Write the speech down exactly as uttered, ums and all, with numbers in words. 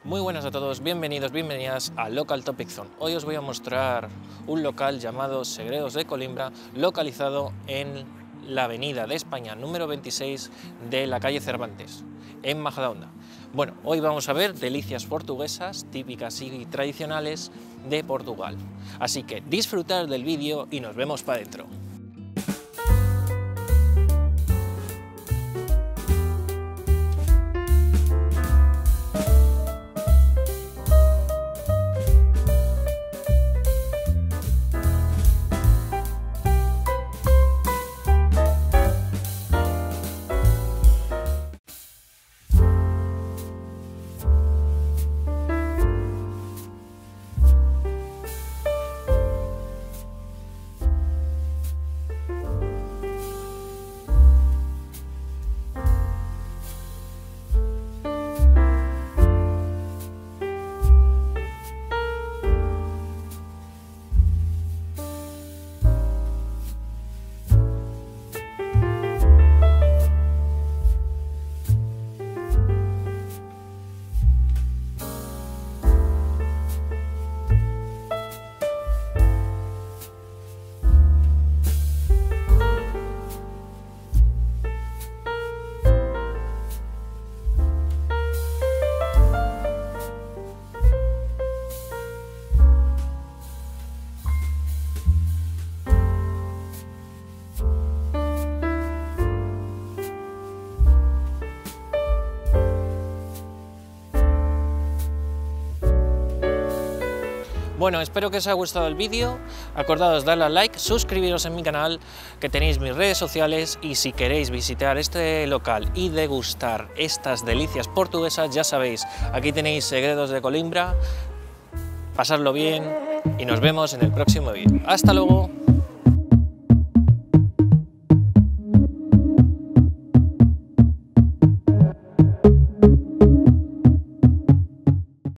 Muy buenas a todos, bienvenidos, bienvenidas a Local Topic Zone. Hoy os voy a mostrar un local llamado Segredos de Colimbra, localizado en la avenida de España número veintiséis de la calle Cervantes, en Majadahonda. Bueno, hoy vamos a ver delicias portuguesas típicas y tradicionales de Portugal. Así que disfrutar del vídeo y nos vemos para adentro. Bueno, espero que os haya gustado el vídeo, acordaos darle a like, suscribiros en mi canal, que tenéis mis redes sociales, y si queréis visitar este local y degustar estas delicias portuguesas, ya sabéis, aquí tenéis Segredos de Colimbra, pasadlo bien y nos vemos en el próximo vídeo. ¡Hasta luego!